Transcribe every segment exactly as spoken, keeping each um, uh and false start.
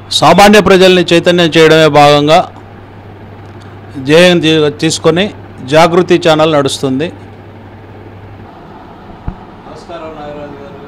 సామాన్య ప్రజల్ని చైతన్యం చేయడమే భాగంగా జేఎం తీసుకొని జాగృతి ఛానల్ నడుస్తుంది. నమస్కారం నాగరాజు గారు.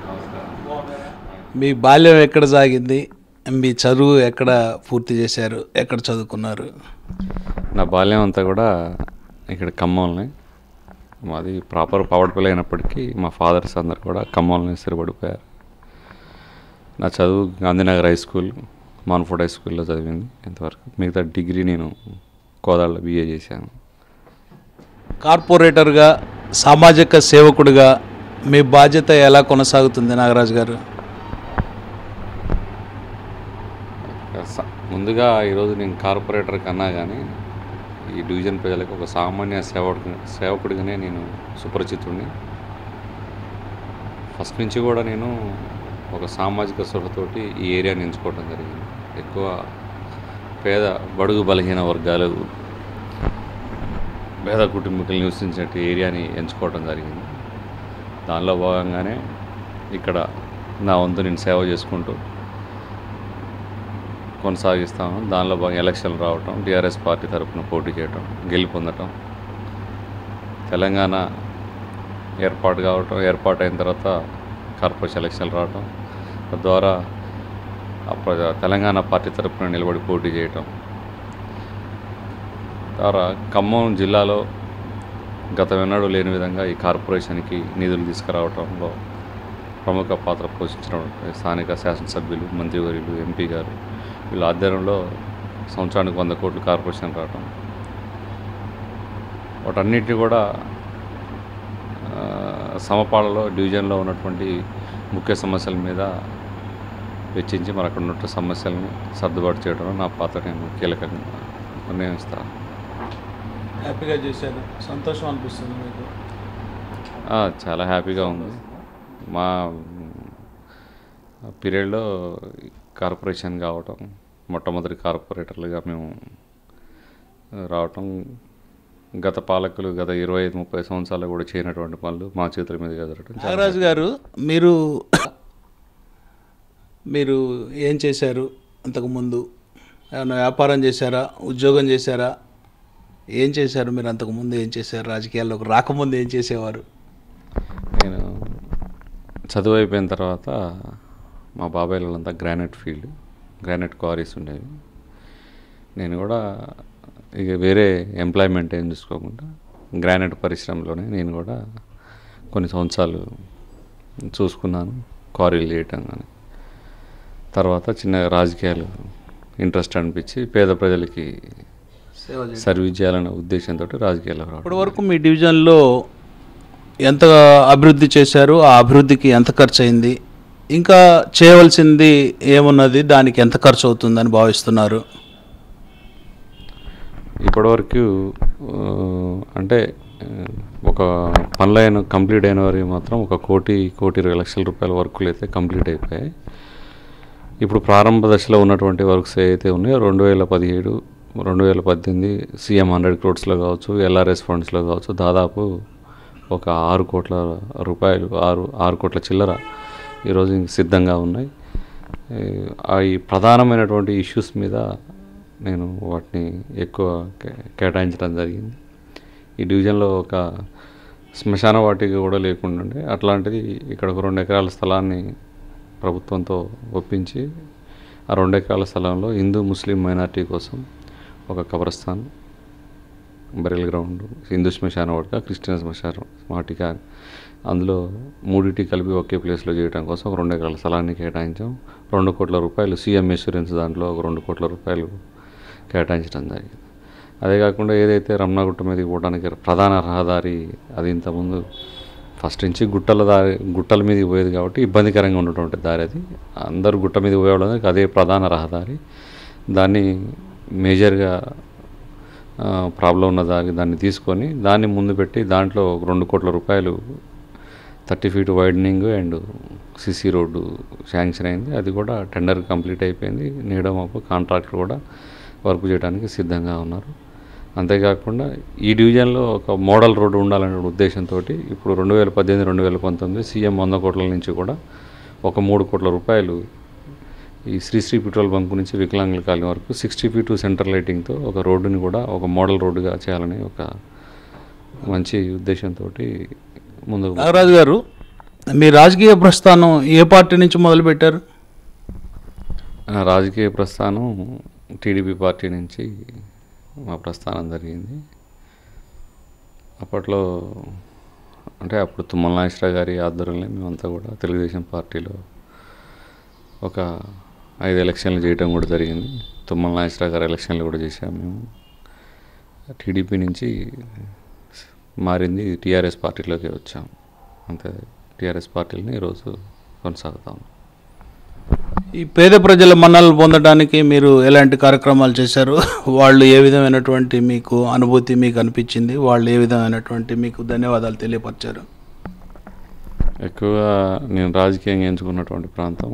మీ బాల్యం ఎక్కడ సాగింది? మీ చదువు ఎక్కడ పూర్తి చేశారు? ఎక్కడ చదువుకున్నారు? నా బాల్యం అంతా కూడా ఇక్కడ ఖమ్మంలో. మాది ప్రాపర్ పావడపల్లి అయినప్పటికీ మా ఫాదర్స్ అందరు కూడా ఖమ్మంలో స్థిరపడిపోయారు. నా చదువు Gandhinagar high school, Montfort high స్కూల్లో చదివింది ఇంతవరకు. మిగతా డిగ్రీ నేను కోదాడలో బీఏ చేశాను. కార్పొరేటర్గా, సామాజిక సేవకుడిగా మీ బాధ్యత ఎలా కొనసాగుతుంది నాగరాజు గారు? ముందుగా ఈరోజు నేను కార్పొరేటర్ కన్నా కానీ ఈ డివిజన్ ప్రజలకు ఒక సామాన్య సేవకు సేవకుడిగానే నేను సుపరిచితుడిని. ఫస్ట్ నుంచి కూడా నేను ఒక సామాజిక స్పృహతోటి ఈ ఏరియాని ఎంచుకోవడం జరిగింది. ఎక్కువ పేద బడుగు బలహీన వర్గాలు, పేద కుటుంబీకులు నివసించే ఏరియాని ఎంచుకోవడం జరిగింది. దానిలో భాగంగానే ఇక్కడ నా వంతు నేను సేవ చేసుకుంటూ కొనసాగిస్తాను. దానిలో భాగంగా ఎలక్షన్లు రావటం, టీఆర్ఎస్ పార్టీ తరఫున పోటీ చేయటం, గెలుపొందటం, తెలంగాణ ఏర్పాటు కావటం, ఏర్పాటు అయిన తర్వాత కార్పొరేషన్ ఎలక్షన్లు రావటం, తద్వారా తెలంగాణ పార్టీ తరఫున నిలబడి పోటీ చేయటం ద్వారా ఖమ్మం జిల్లాలో గతమెన్నడూ లేని విధంగా ఈ కార్పొరేషన్కి నిధులు తీసుకురావడంలో ప్రముఖ పాత్ర పోషించిన స్థానిక శాసనసభ్యులు, మంత్రివర్యులు, ఎంపీ గారు వీళ్ళ ఆధ్వర్యంలో సంవత్సరానికి వంద కోట్లు కార్పొరేషన్ రావటం, వాటన్నిటిని కూడా సమపాలలో డివిజన్లో ఉన్నటువంటి ముఖ్య సమస్యల మీద వెచ్చించి మరి అక్కడ ఉన్న సమస్యలను సర్దుబాటు చేయడంలో నా పాత్ర నేను కీలకంగా నిర్ణయిస్తాను. హ్యాపీగా చేశాను, సంతోషం అనిపిస్తుంది మీకు? చాలా హ్యాపీగా ఉంది. మా పీరియడ్లో కార్పొరేషన్ కావటం, మొట్టమొదటి కార్పొరేటర్లుగా మేము రావటం, గత పాలకులు గత ఇరవై ఐదు ముప్పై సంవత్సరాలు కూడా చేయనటువంటి పనులు మా చేతుల మీద జరగడం. నాగరాజు గారు, మీరు మీరు ఏం చేశారు అంతకుముందు? ఏమైనా వ్యాపారం చేశారా? ఉద్యోగం చేశారా? ఏం చేశారు మీరు అంతకుముందు? ఏం చేశారు? రాజకీయాల్లోకి రాకముందు ఏం చేసేవారు? నేను చదువు అయిపోయిన తర్వాత మా బాబాయ్లంతా గ్రానైట్ ఫీల్డ్, గ్రానైట్ క్వారీస్ ఉండేవి. నేను కూడా ఇక వేరే ఎంప్లాయ్మెంట్ ఏం చూసుకోకుండా గ్రానైట్ పరిశ్రమలోనే నేను కూడా కొన్ని సంవత్సరాలు చూసుకున్నాను, క్వారీలు చేయటం. కానీ తర్వాత చిన్న రాజకీయాలు ఇంట్రెస్ట్ అనిపించి పేద ప్రజలకి సర్వీస్ చేయాలనే ఉద్దేశంతో రాజకీయాల్లో రావడం. ఇప్పటి వరకు మీ డివిజన్లో ఎంత అభివృద్ధి చేశారు? ఆ అభివృద్ధికి ఎంత ఖర్చు అయింది? ఇంకా చేయవలసింది ఏమున్నది? దానికి ఎంత ఖర్చు అవుతుందని భావిస్తున్నారు? ఇప్పటివరకు అంటే ఒక పనులైన కంప్లీట్ అయిన వరకు మాత్రం ఒక కోటి కోటి ఇరవై లక్షల రూపాయల వర్కులు అయితే కంప్లీట్ అయిపోయాయి. ఇప్పుడు ప్రారంభ దశలో ఉన్నటువంటి వర్క్స్ అయితే ఉన్నాయో రెండు వేల పదిహేడు రెండు వేల పద్దెనిమిది సీఎం హండ్రెడ్ క్రోడ్స్లో కావచ్చు, ఎల్ఆర్ఎస్ ఫండ్స్లో కావచ్చు, దాదాపు ఒక ఆరు కోట్ల రూపాయలు ఆరు ఆరు కోట్ల చిల్లర ఈరోజు సిద్ధంగా ఉన్నాయి. ఈ ప్రధానమైనటువంటి ఇష్యూస్ మీద నేను వాటిని ఎక్కువ కేటాయించడం జరిగింది. ఈ డివిజన్లో ఒక శ్మశాన వాటిక కూడా లేకుండా అట్లాంటిది ఇక్కడ ఒక రెండు ఎకరాల స్థలాన్ని ప్రభుత్వంతో ఒప్పించి ఆ రెండు ఎకరాల స్థలంలో హిందూ ముస్లిం మైనార్టీ కోసం ఒక కబ్రస్థాన్, బరియల్ గ్రౌండ్, హిందూ శ్మశాన వాటిక, క్రిస్టియన్ శ్మశాన వాటిక, అందులో మూడింటి కలిపి ఒకే ప్లేస్లో చేయడం కోసం ఒక రెండు ఎకరాల స్థలాన్ని కేటాయించాం. రెండు కోట్ల రూపాయలు సీఎం ఇన్సూరెన్స్ దాంట్లో ఒక రెండు కోట్ల రూపాయలు కేటాయించడం జరిగింది. అదే కాకుండా ఏదైతే రమణగుట్ట మీదకి పోవడానికి ప్రధాన రహదారి, అది ఇంతకుముందు ఫస్ట్ నుంచి గుట్టల దారి గుట్టల మీదకి పోయేది కాబట్టి ఇబ్బందికరంగా ఉన్నటువంటి దారి, అది అందరూ గుట్ట మీద పోయేవాళ్ళకి అదే ప్రధాన రహదారి. దాన్ని మేజర్గా ప్రాబ్లం ఉన్న దారి దాన్ని తీసుకొని దాన్ని ముందు పెట్టి దాంట్లో రెండు కోట్ల రూపాయలు thirty feet widening and CC road sanction అయింది. అది కూడా టెండర్ కంప్లీట్ అయిపోయింది. నేడో మాపు కాంట్రాక్టర్ కూడా వర్క్ చేయడానికి సిద్ధంగా ఉన్నారు. అంతేకాకుండా ఈ డివిజన్లో ఒక మోడల్ రోడ్డు ఉండాలనే ఉద్దేశంతో ఇప్పుడు రెండు వేల పద్దెనిమిది రెండు వేల పంతొమ్మిది సీఎం వంద కోట్ల నుంచి కూడా ఒక మూడు కోట్ల రూపాయలు ఈ శ్రీశ్రీ పెట్రోల్ బంక్ నుంచి వికలాంగుల కాలనీ వరకు సిక్స్టీ ఫీట్ సెంటర్ లైటింగ్తో ఒక రోడ్డుని కూడా ఒక మోడల్ రోడ్డుగా చేయాలని ఒక మంచి ఉద్దేశంతో ముందుకు. నాగరాజు గారు, మీ రాజకీయ ప్రస్థానం ఏ పార్టీ నుంచి మొదలుపెట్టారు? రాజకీయ ప్రస్థానం టీడీపీ పార్టీ నుంచి మా ప్రస్థానం జరిగింది. అప్పట్లో అంటే అప్పుడు తుమ్మల నాగేశ్వరరావు గారి ఆధ్వర్యంలో మేమంతా కూడా తెలుగుదేశం పార్టీలో ఒక ఐదు ఎలక్షన్లు చేయడం కూడా జరిగింది. తుమ్మల నాగేశ్వరరావు గారి ఎలక్షన్లు కూడా చేశాము మేము. టీడీపీ నుంచి మారింది, టీఆర్ఎస్ పార్టీలోకి వచ్చాము. అంతే, టీఆర్ఎస్ పార్టీలని ఈరోజు కొనసాగుతాము. ఈ పేద ప్రజల మన్ననలు పొందడానికి మీరు ఎలాంటి కార్యక్రమాలు చేశారు? వాళ్ళు ఏ విధమైనటువంటి మీకు అనుభూతి మీకు అనిపించింది? వాళ్ళు ఏ విధమైనటువంటి మీకు ధన్యవాదాలు తెలియపరిచారు? ఎక్కువగా నేను రాజకీయంగా ఎంచుకున్నటువంటి ప్రాంతం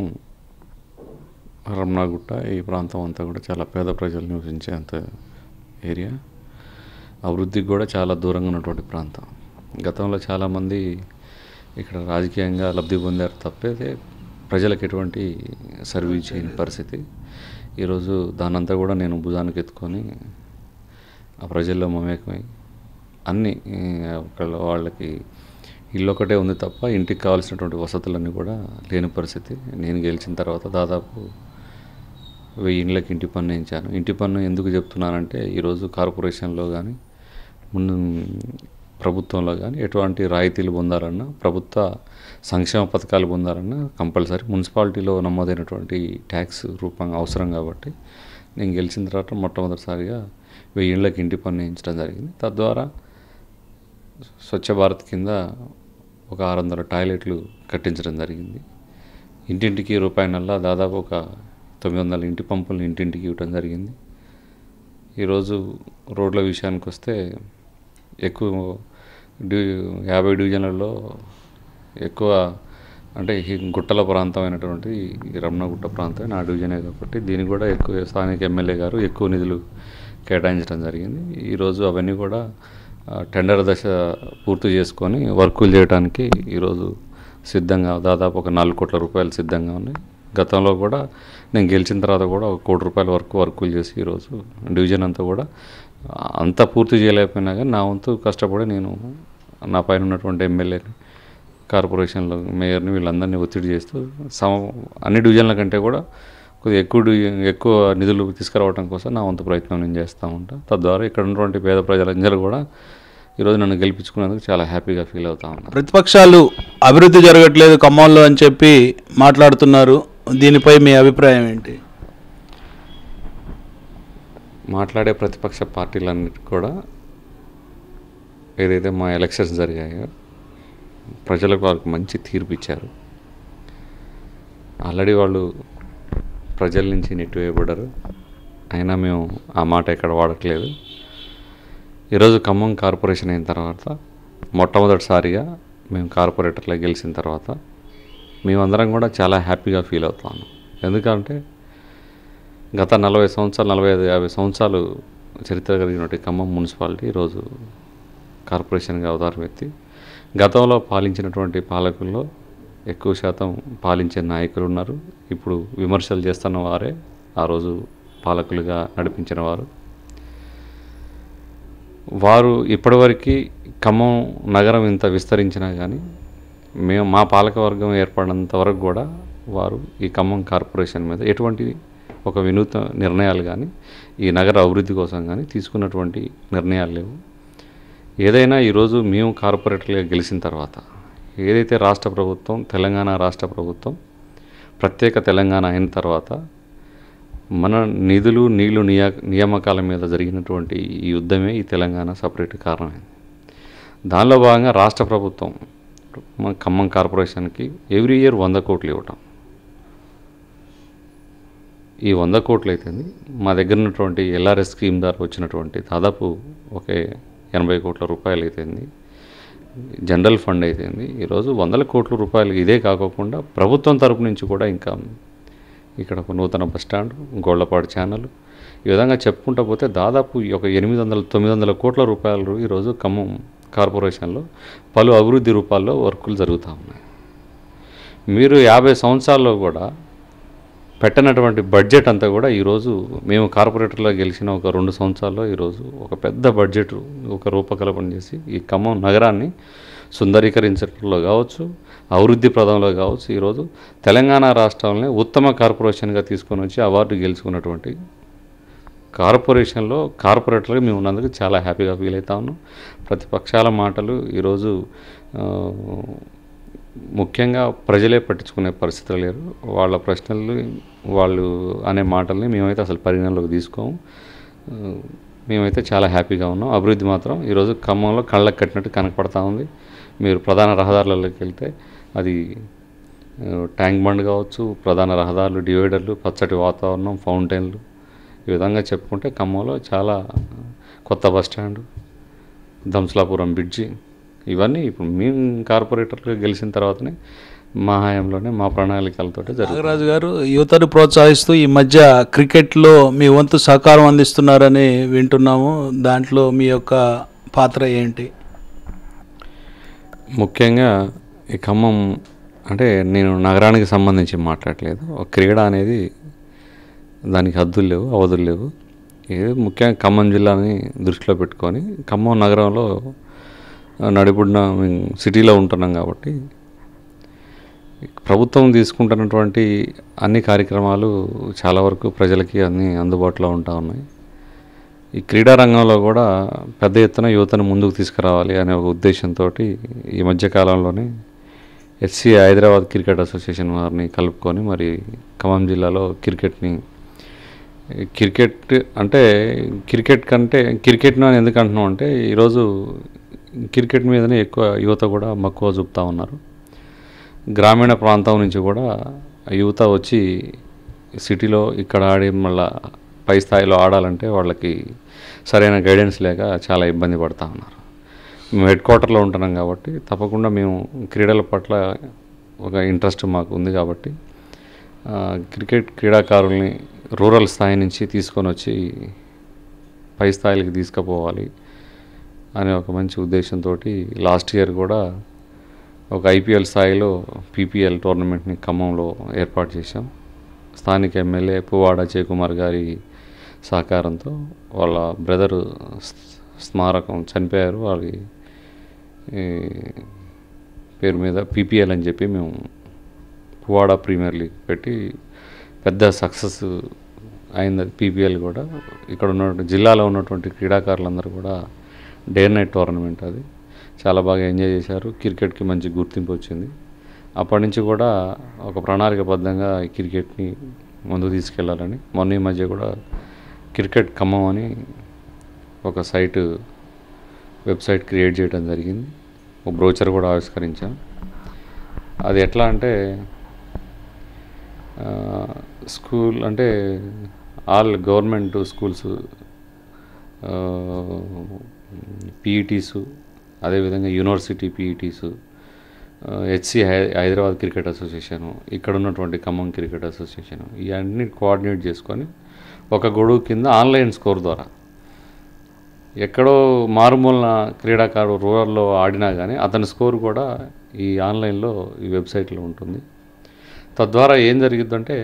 రమణగుట్ట. ఈ ప్రాంతం అంతా కూడా చాలా పేద ప్రజలు నివసించే అంత ఏరియా, అభివృద్ధికి కూడా చాలా దూరంగా ఉన్నటువంటి ప్రాంతం. గతంలో చాలామంది ఇక్కడ రాజకీయంగా లబ్ధి పొందారు తప్పైతే ప్రజలకు ఎటువంటి సర్వీస్ చేయని పరిస్థితి. ఈరోజు దానంతా కూడా నేను భుజానికి ఎత్తుకొని ఆ ప్రజల్లో మమేకమై అన్నీ వాళ్ళకి ఇల్లు ఒకటే ఉంది తప్ప ఇంటికి కావాల్సినటువంటి వసతులన్నీ కూడా లేని పరిస్థితి. నేను గెలిచిన తర్వాత దాదాపు వెయ్యి ఇండ్లకి ఇంటి పన్ను వేయించాను. ఇంటి పన్ను ఎందుకు చెప్తున్నానంటే ఈరోజు కార్పొరేషన్లో కానీ ముందు ప్రభుత్వంలో కానీ ఎటువంటి రాయితీలు పొందాలన్నా, ప్రభుత్వ సంక్షేమ పథకాలు పొందాలన్నా కంపల్సరీ మున్సిపాలిటీలో నమోదైనటువంటి ట్యాక్స్ రూపంగా అవసరం. కాబట్టి నేను గెలిచిన తర్వాత మొట్టమొదటిసారిగా వెయ్యి ఇళ్ళకి ఇంటి పన్ను వేయించడం జరిగింది. తద్వారా స్వచ్ఛ భారత్ కింద ఒక ఆరు వందల టాయిలెట్లు కట్టించడం జరిగింది. ఇంటింటికి రూపాయనల్లా దాదాపు ఒక తొమ్మిది వందల ఇంటి పంపులను ఇంటింటికి ఇవ్వడం జరిగింది. ఈరోజు రోడ్ల విషయానికి వస్తే ఎక్కువ డ్యూ యాభై డివిజన్లలో ఎక్కువ అంటే ఈ గుట్టల ప్రాంతం అయినటువంటి ఈ రమణగుట్ట ప్రాంతం నా డివిజనే కాబట్టి దీనికి కూడా ఎక్కువ స్థానిక ఎమ్మెల్యే గారు ఎక్కువ నిధులు కేటాయించడం జరిగింది. ఈరోజు అవన్నీ కూడా టెండర్ దశ పూర్తి చేసుకొని వర్కులు చేయడానికి ఈరోజు సిద్ధంగా దాదాపు ఒక నాలుగు కోట్ల రూపాయలు సిద్ధంగా ఉన్నాయి. గతంలో కూడా నేను గెలిచిన తర్వాత కూడా ఒక కోటి రూపాయల వరకు వర్కులు చేసి ఈరోజు డివిజన్ అంతా కూడా అంతా పూర్తి చేయలేకపోయినా కానీ నా వంతు కష్టపడి నేను నా పైన ఉన్నటువంటి ఎమ్మెల్యేని, కార్పొరేషన్లో మేయర్ని వీళ్ళందరినీ ఒత్తిడి చేస్తూ సమ అన్ని డివిజన్ల కంటే కూడా కొద్దిగా ఎక్కువ ఎక్కువ నిధులు తీసుకురావడం కోసం నా వంతు ప్రయత్నం నేను చేస్తూ ఉంటాను. తద్వారా ఇక్కడ ఉన్నటువంటి పేద ప్రజలందరూ కూడా ఈరోజు నన్ను గెలిపించుకున్నందుకు చాలా హ్యాపీగా ఫీల్ అవుతా ఉన్నాను. ప్రతిపక్షాలు అభివృద్ధి జరగట్లేదు ఖమ్మంలో అని చెప్పి మాట్లాడుతున్నారు, దీనిపై మీ అభిప్రాయం ఏంటి? మాట్లాడే ప్రతిపక్ష పార్టీలన్నిటి కూడా ఏదైతే మా ఎలక్షన్స్ జరిగాయో ప్రజలకు వాళ్ళకి మంచి తీర్పు ఇచ్చారు. ఆల్రెడీ వాళ్ళు ప్రజల నుంచి నెట్టివేయబడ్డారు, అయినా మేము ఆ మాట ఎక్కడ వాడట్లేదు. ఈరోజు ఖమ్మం కార్పొరేషన్ అయిన తర్వాత మొట్టమొదటిసారిగా మేము కార్పొరేటర్లో గెలిచిన తర్వాత మేమందరం కూడా చాలా హ్యాపీగా ఫీల్ అవుతాము. ఎందుకంటే గత నలభై సంవత్సరాలు నలభై ఐదు యాభై సంవత్సరాలు చరిత్ర కలిగినటువంటి ఖమ్మం మున్సిపాలిటీ ఈరోజు కార్పొరేషన్గా అవతారం ఎత్తి గతంలో పాలించినటువంటి పాలకుల్లో ఎక్కువ శాతం పాలించే నాయకులు ఉన్నారు. ఇప్పుడు విమర్శలు చేస్తున్న వారే ఆ రోజు పాలకులుగా నడిపించిన వారు. వారు ఇప్పటివరకు ఖమ్మం నగరం ఇంత విస్తరించినా కానీ మేము మా పాలకవర్గం ఏర్పడినంత వరకు కూడా వారు ఈ ఖమ్మం కార్పొరేషన్ మీద ఎటువంటి ఒక వినూత్న నిర్ణయాలు కానీ ఈ నగర అభివృద్ధి కోసం కానీ తీసుకున్నటువంటి నిర్ణయాలు లేవు. ఏదైనా ఈరోజు మేము కార్పొరేటర్గా గెలిచిన తర్వాత ఏదైతే రాష్ట్ర ప్రభుత్వం తెలంగాణ రాష్ట్ర ప్రభుత్వం ప్రత్యేక తెలంగాణ అయిన తర్వాత మన నిధులు నీళ్లు నియా నియామకాల మీద జరిగినటువంటి ఈ యుద్ధమే ఈ తెలంగాణ సపరేట్ కారణమైంది. దానిలో భాగంగా రాష్ట్ర ప్రభుత్వం మన ఖమ్మం కార్పొరేషన్కి ఎవ్రీ ఇయర్ వంద కోట్లు ఇవ్వటం. ఈ వంద కోట్లు అయితేంది మా దగ్గర ఉన్నటువంటి ఎల్ఆర్ఎస్ స్కీమ్ ద్వారా వచ్చినటువంటి దాదాపు ఒక ఎనభై కోట్ల రూపాయలు అయితేంది, జనరల్ ఫండ్ అయితేంది, ఈరోజు వందల కోట్ల రూపాయలు. ఇదే కాకుండా ప్రభుత్వం తరపు నుంచి కూడా ఇంకా ఇక్కడ ఒక నూతన బస్టాండ్, గోళ్లపాడు ఛానల్, ఈ విధంగా చెప్పుకుంటూ పోతే దాదాపు ఒక ఎనిమిది వందల తొమ్మిది వందల కోట్ల రూపాయలు ఈరోజు ఖమ్మం కార్పొరేషన్లో పలు అభివృద్ధి రూపాల్లో వర్కులు జరుగుతూ ఉన్నాయి. మీరు యాభై సంవత్సరాల్లో కూడా పెట్టినటువంటి బడ్జెట్ అంతా కూడా ఈరోజు మేము కార్పొరేటర్లో గెలిచిన ఒక రెండు సంవత్సరాల్లో ఈరోజు ఒక పెద్ద బడ్జెట్ ఒక రూపకల్పన చేసి ఈ ఖమ్మం నగరాన్ని సుందరీకరించడంలో కావచ్చు, అభివృద్ధి ప్రదంలో కావచ్చు, ఈరోజు తెలంగాణ రాష్ట్రంలో ఉత్తమ కార్పొరేషన్గా తీసుకొని వచ్చి అవార్డు గెలుచుకున్నటువంటి కార్పొరేషన్లో కార్పొరేటర్గా మేము ఉన్నందుకు చాలా హ్యాపీగా ఫీల్ అవుతా ఉన్నాం. ప్రతిపక్షాల మాటలు ఈరోజు ముఖ్యంగా ప్రజలే పట్టించుకునే పరిస్థితులు లేరు. వాళ్ళ ప్రశ్నలు వాళ్ళు అనే మాటల్ని మేమైతే అసలు పరిగణలోకి తీసుకోము. మేమైతే చాలా హ్యాపీగా ఉన్నాం. అభివృద్ధి మాత్రం ఈరోజు ఖమ్మంలో కళ్ళకు కట్టినట్టు కనపడతా ఉంది. మీరు ప్రధాన రహదారులలోకి వెళ్తే అది ట్యాంక్ బండ్ కావచ్చు, ప్రధాన రహదారులు, డివైడర్లు, పచ్చటి వాతావరణం, ఫౌంటైన్లు, ఈ విధంగా చెప్పుకుంటే ఖమ్మంలో చాలా కొత్త బస్ స్టాండ్, దంసలాపురం బ్రిడ్జి, ఇవన్నీ ఇప్పుడు మేము కార్పొరేటర్గా గెలిచిన తర్వాతనే మా హయాంలోనే మా ప్రణాళికలతో జరుగుతుంది. నాగరాజు గారు, యువతను ప్రోత్సహిస్తూ ఈ మధ్య క్రికెట్లో మీ వంతు సహకారం అందిస్తున్నారని వింటున్నాము. దాంట్లో మీ యొక్క పాత్ర ఏంటి? ముఖ్యంగా ఈ ఖమ్మం అంటే నేను నగరానికి సంబంధించి మాట్లాడలేదు. క్రీడ అనేది దానికి హద్దులు లేవు, అవధులు లేవు. ఇది ముఖ్యంగా ఖమ్మం జిల్లాని దృష్టిలో పెట్టుకొని ఖమ్మం నగరంలో నడిబుడిన సిటీలో ఉంటున్నాం కాబట్టి ప్రభుత్వం తీసుకుంటున్నటువంటి అన్ని కార్యక్రమాలు చాలా వరకు ప్రజలకి అన్నీ అందుబాటులో ఉంటా ఉన్నాయి. ఈ క్రీడా రంగంలో కూడా పెద్ద ఎత్తున యువతను ముందుకు తీసుకురావాలి అనే ఒక ఉద్దేశంతో ఈ మధ్యకాలంలోనే ఎస్సీ హైదరాబాద్ క్రికెట్ అసోసియేషన్ వారిని కలుపుకొని మరి ఖమ్మం జిల్లాలో క్రికెట్ని క్రికెట్ అంటే క్రికెట్ కంటే క్రికెట్ను అని ఎందుకు అంటున్నాం అంటే ఈరోజు క్రికెట్ మీదనే ఎక్కువ యువత కూడా మక్కువ చూపుతూ ఉన్నారు. గ్రామీణ ప్రాంతం నుంచి కూడా యువత వచ్చి సిటీలో ఇక్కడ ఆడి మళ్ళీ పై స్థాయిలో ఆడాలంటే వాళ్ళకి సరైన గైడెన్స్ లేక చాలా ఇబ్బంది పడుతూ ఉన్నారు. మేము హెడ్ క్వార్టర్లో ఉంటున్నాం కాబట్టి తప్పకుండా మేము క్రీడల పట్ల ఒక ఇంట్రెస్ట్ మాకు ఉంది కాబట్టి క్రికెట్ క్రీడాకారుల్ని రూరల్ స్థాయి నుంచి తీసుకొని వచ్చి పై స్థాయికి తీసుకుపోవాలి అనే ఒక మంచి ఉద్దేశంతో లాస్ట్ ఇయర్ కూడా ఒక ఐపీఎల్ స్థాయిలో పీపీఎల్ టోర్నమెంట్ని ఖమ్మంలో ఏర్పాటు చేశాం. స్థానిక ఎమ్మెల్యే పువ్వాడ జయకుమార్ గారి సహకారంతో వాళ్ళ బ్రదరు స్మారకం చనిపోయారు, వాళ్ళ పేరు మీద పీపీఎల్ అని చెప్పి మేము పువ్వాడ ప్రీమియర్ లీగ్ పెట్టి పెద్ద సక్సెస్ అయింది. పీపీఎల్ కూడా ఇక్కడ ఉన్న జిల్లాలో ఉన్నటువంటి క్రీడాకారులందరూ కూడా డే నైట్ టోర్నమెంట్, అది చాలా బాగా ఎంజాయ్ చేశారు. క్రికెట్కి మంచి గుర్తింపు వచ్చింది. అప్పటి నుంచి కూడా ఒక ప్రణాళికబద్ధంగా ఈ క్రికెట్ని ముందుకు తీసుకెళ్లాలని మొన్న ఈ మధ్య కూడా క్రికెట్ ఖమ్మం అని ఒక సైట్ వెబ్సైట్ క్రియేట్ చేయడం జరిగింది. ఒక బ్రోచర్ కూడా ఆవిష్కరించాం. అది ఎట్లా అంటే స్కూల్ అంటే ఆల్ గవర్నమెంట్ స్కూల్స్ పీఈటీసు, అదేవిధంగా university PETs, HC Hyderabad Cricket Association, ఇక్కడ ఉన్నటువంటి ఖమ్మం క్రికెట్ అసోసియేషను, ఇవన్నీ కోఆర్డినేట్ చేసుకొని ఒక గొడుగు కింద ఆన్లైన్ స్కోర్ ద్వారా ఎక్కడో మారుమూలన క్రీడాకారుడు రూరల్లో ఆడినా కానీ అతని స్కోర్ కూడా ఈ ఆన్లైన్లో ఈ వెబ్సైట్లో ఉంటుంది. తద్వారా ఏం జరిగిద్దంటే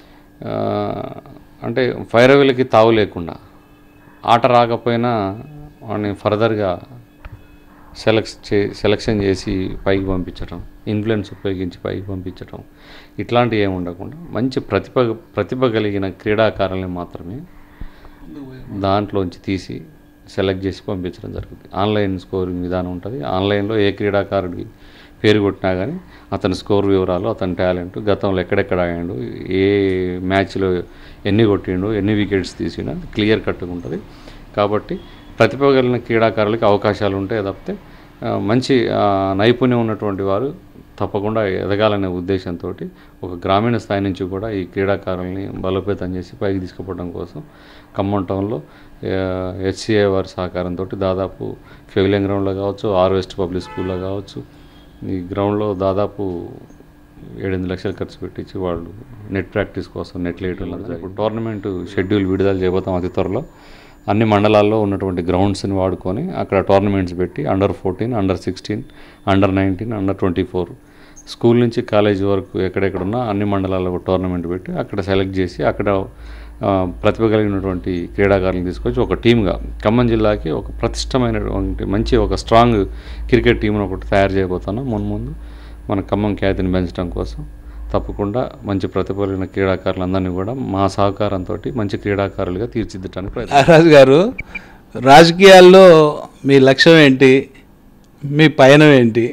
అంటే ఫైరవీలకి తావు లేకుండా ఆట రాకపోయినా వాడిని ఫర్దర్గా సెలెక్ట్ చే సెలెక్షన్ చేసి పైకి పంపించడం, ఇన్ఫ్లుయెన్స్ ఉపయోగించి పైకి పంపించడం, ఇట్లాంటివి ఏమి ఉండకుండా మంచి ప్రతిభ ప్రతిభ కలిగిన క్రీడాకారుల్ని మాత్రమే దాంట్లోంచి తీసి సెలెక్ట్ చేసి పంపించడం జరుగుతుంది. ఆన్లైన్ స్కోరింగ్ విధానం ఉంటుంది. ఆన్లైన్లో ఏ క్రీడాకారుడి పేరు కొట్టినా కానీ అతని స్కోర్ వివరాలు, అతని టాలెంట్, గతంలో ఎక్కడెక్కడ ఆడాడు, ఏ మ్యాచ్లో ఎన్ని కొట్టిండు, ఎన్ని వికెట్స్ తీసినా క్లియర్ కట్గా ఉంటుంది. కాబట్టి ప్రతిభ కలిగిన క్రీడాకారులకి అవకాశాలు ఉంటాయి తప్పితే మంచి నైపుణ్యం ఉన్నటువంటి వారు తప్పకుండా ఎదగాలనే ఉద్దేశంతో ఒక గ్రామీణ స్థాయి నుంచి కూడా ఈ క్రీడాకారుల్ని బలోపేతం చేసి పైకి తీసుకుపోవడం కోసం ఖమ్మం టౌన్లో హెచ్సిఏ వారి సహకారంతో దాదాపు ఫెవిలియన్ గ్రౌండ్లో కావచ్చు, ఆర్ వెస్ట్ పబ్లిక్ స్కూల్లో కావచ్చు, ఈ గ్రౌండ్లో దాదాపు ఏడెనిమిది లక్షలు ఖర్చు పెట్టించి వాళ్ళు నెట్ ప్రాక్టీస్ కోసం నెట్ వేయడం. ఇప్పుడు టోర్నమెంట్ షెడ్యూల్ విడుదల చేయబోతాం అతి త్వరలో. అన్ని మండలాల్లో ఉన్నటువంటి గ్రౌండ్స్ని వాడుకొని అక్కడ టోర్నమెంట్స్ పెట్టి under fourteen, under sixteen, under nineteen, under twenty four school నుంచి కాలేజీ వరకు ఎక్కడెక్కడున్నా అన్ని మండలాల్లో టోర్నమెంట్ పెట్టి అక్కడ సెలెక్ట్ చేసి అక్కడ ప్రతిభ కలిగినటువంటి క్రీడాకారులను తీసుకొచ్చి ఒక టీమ్గా ఖమ్మం జిల్లాకి ఒక ప్రతిష్టమైనటువంటి మంచి ఒక స్ట్రాంగ్ క్రికెట్ టీంను ఒకటి తయారు చేయబోతున్నాం. ముందు ముందు మన ఖమ్మం ఖ్యాతిని పెంచడం కోసం తప్పకుండా మంచి ప్రతిభ కలిగిన క్రీడాకారులందరినీ కూడా మా సహకారంతో మంచి క్రీడాకారులుగా తీర్చిదిద్దడానికి ప్రయత్నం. నాగరాజు గారు, రాజకీయాల్లో మీ లక్ష్యం ఏంటి, మీ పయనం ఏంటి?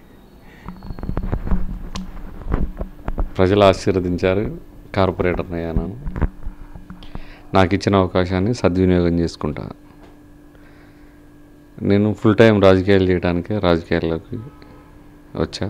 ప్రజలు ఆశీర్వదించారు, కార్పొరేటర్ని అయ్యాను. నాకు ఇచ్చిన అవకాశాన్ని సద్వినియోగం చేసుకుంటా. నేను ఫుల్ టైం రాజకీయాలు చేయడానికే రాజకీయాల్లోకి వచ్చా.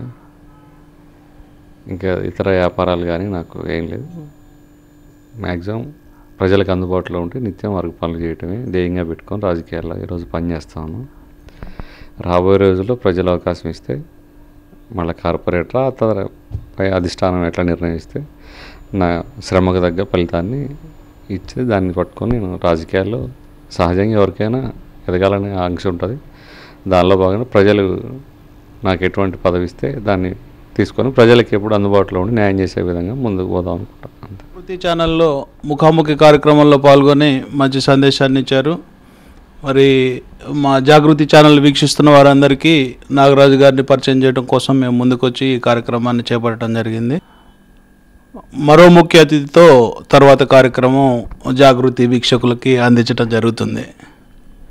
ఇంకా ఇతర వ్యాపారాలు కానీ నాకు ఏం లేదు. మ్యాక్సిమం ప్రజలకు అందుబాటులో ఉంటే నిత్యం వారికి పనులు చేయటమే ధ్యేయంగా పెట్టుకొని రాజకీయాల్లో ఈరోజు పనిచేస్తాను. రాబోయే రోజుల్లో ప్రజలు అవకాశం ఇస్తే మళ్ళీ కార్పొరేటర్ ఆ తర్వాత పై అధిష్టానం ఎట్లా నిర్ణయిస్తే నా శ్రమకు తగ్గ ఫలితాన్ని ఇచ్చి దాన్ని పట్టుకొని నేను రాజకీయాల్లో సహజంగా ఎవరికైనా ఎదగాలనే ఆంక్ష ఉంటుంది. దానిలో భాగంగా ప్రజలు నాకు ఎటువంటి పదవి ఇస్తే దాన్ని తీసుకొని ప్రజలకి ఎప్పుడు అందుబాటులో ఉండి న్యాయం చేసే విధంగా ముందుకు పోదాం అనుకుంటాను. అంతే. జాగృతి ఛానల్లో ముఖాముఖి కార్యక్రమంలో పాల్గొని మంచి సందేశాన్ని ఇచ్చారు. మరి మా జాగృతి ఛానల్ వీక్షిస్తున్న వారందరికీ నాగరాజు గారిని పరిచయం చేయడం కోసం మేము ముందుకొచ్చి ఈ కార్యక్రమాన్ని చేపట్టడం జరిగింది. మరో ముఖ్య అతిథితో తర్వాత కార్యక్రమం జాగృతి వీక్షకులకి అందించడం జరుగుతుంది.